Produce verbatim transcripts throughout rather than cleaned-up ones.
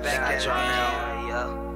back there, man.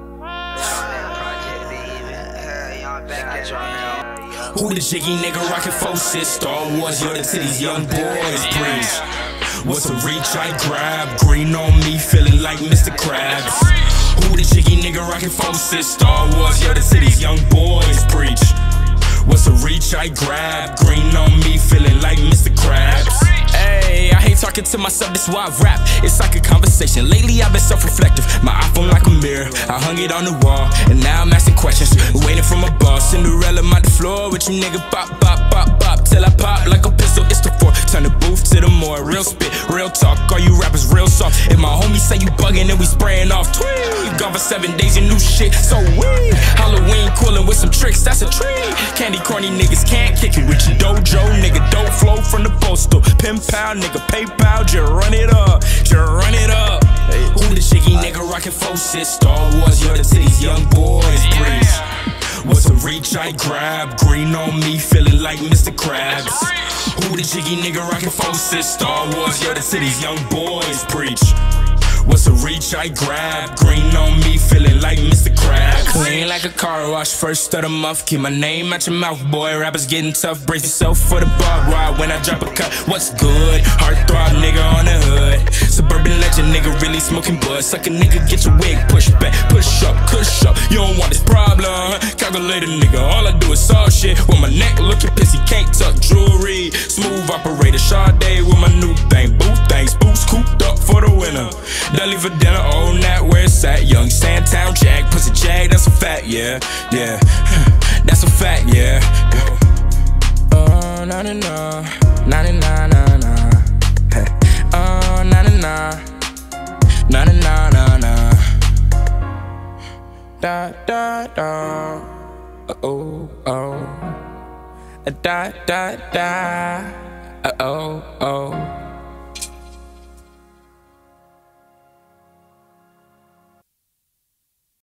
Who the jiggy nigga rockin' forces? Star Wars, yo, the titties, young boys preach. What's a reach I grab? Green on me, feeling like Mister Krabs. Who the jiggy nigga rockin' forces? Star Wars, yo, the titties, young boys preach. What's a reach I grab? Green on me, feeling like Mister Krabs. Hey, I hate talking to myself, that's why I rap. It's like a conversation. Lately I've been self-reflective. My iPhone like a mirror, I hung it on the wall, and now I'm asking questions, waiting for my boss. Cinderella on the floor with you nigga, pop, pop, pop, pop, till I pop like a pistol. It's the four. Turn the booth to the more real spit, real talk. All you rappers real soft. If my homies say you bugging, then we spraying off. Tweet. Gone for seven days, your new shit so weird. Halloween coolin' with some tricks, that's a treat. Candy corny niggas can't kick it with your dojo, nigga. Dope flow from the postal. Pen pal, nigga, PayPal, just run it up, just run it up. Hey. Who the jiggy nigga rockin' forces? Star Wars, yo, the titties, young boys preach. What's a reach I grab? Green on me, feeling like Mister Krabs. Who the jiggy nigga rockin' forces? Star Wars, yo, the titties, young boys preach. What's a reach I grab? Green on me, feeling like Mister Krabs. Clean like a car wash, first of the month. Keep my name out your mouth, boy. Rappers getting tough, brace yourself for the bar ride when I drop a cut. What's good? Heartthrob nigga on the hood. Suburban legend nigga really smoking bud. Suck a nigga, get your wig pushed back. Push up, push up, you don't want this problem, huh? Calculator nigga, all I do is saw shit. With my neck looking pissy, can't tuck jewelry. Smooth operator, Sade with my new thing. Boo things, boots cooped up for the winter. Deli for dinner, old Nat, where it's at. Young Sandtown Jag, pussy Jag, that's a fact, yeah, yeah. That's a fact, yeah. Oh, na na na, na na na na na. Hey. Oh, na na na, na na na na na. Da da da, oh oh, da da da, oh oh.